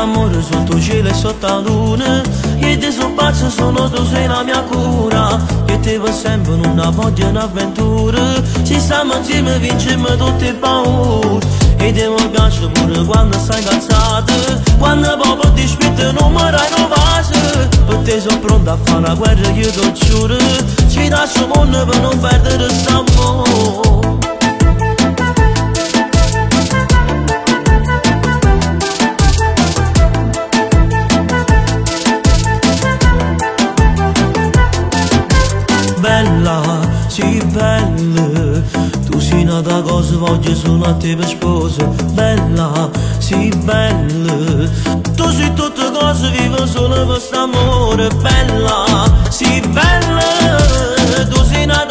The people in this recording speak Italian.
l'amore sotto cielo e sotto la luna. Io ti sono pazzo, solo tu sei la mia cura. Io ti vedo sempre in una voglia, un'avventura. Ci stiamo insieme, vinciamo tutte le paure. E ti mi piace pure quando stai cazzata, quando proprio ti spinto non mi rai no pace. Per te sono pronto a fare una guerra, io ti giuro. Sfidassi il mondo per non perdere quest'amore. Bella, sì bella, tu sei nata cosa, voglio solo a te per sposa. Bella, sì bella, tu sei tutte cose, vivo solo per quest'amore. Bella, sì bella, tu sei nata